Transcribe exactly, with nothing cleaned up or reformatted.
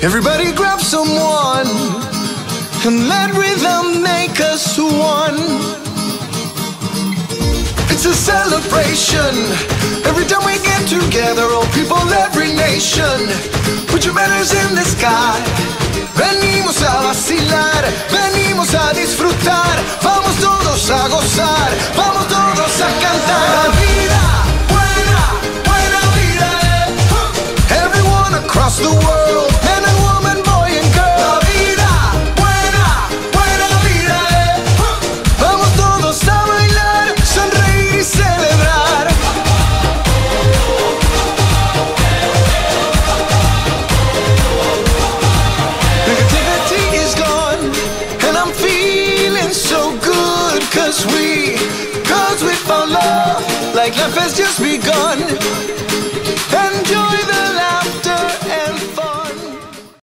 Everybody grab someone and let rhythm make us one. It's a celebration every time we get together, all people, every nation. Put your banners in the sky. Venimos a vacilar, venimos a disfrutar. Vamos todos a gozar, vamos todos a cantar. La vida, buena, buena vida, eh. Everyone across the world, man and woman, boy and girl. La vida, buena, buena vida, eh. Vamos todos a bailar, sonreír y celebrar. Negativity is gone, and I'm feeling so good. Cause we, cause we found love, like life has just begun.